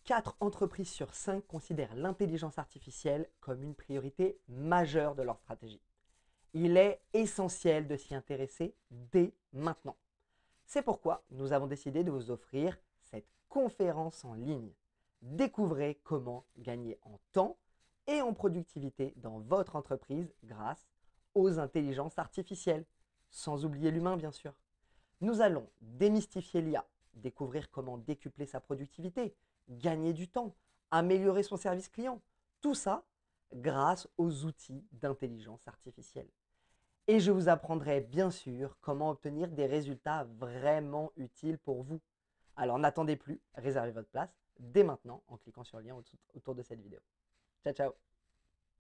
4 entreprises sur 5 considèrent l'intelligence artificielle comme une priorité majeure de leur stratégie. Il est essentiel de s'y intéresser dès maintenant. C'est pourquoi nous avons décidé de vous offrir cette conférence en ligne. Découvrez comment gagner en temps et en productivité dans votre entreprise grâce aux intelligences artificielles, sans oublier l'humain bien sûr. Nous allons démystifier l'IA, découvrir comment décupler sa productivité, gagner du temps, améliorer son service client. Tout ça grâce aux outils d'intelligence artificielle. Et je vous apprendrai bien sûr comment obtenir des résultats vraiment utiles pour vous. Alors n'attendez plus, réservez votre place dès maintenant en cliquant sur le lien autour de cette vidéo. Ciao, ciao!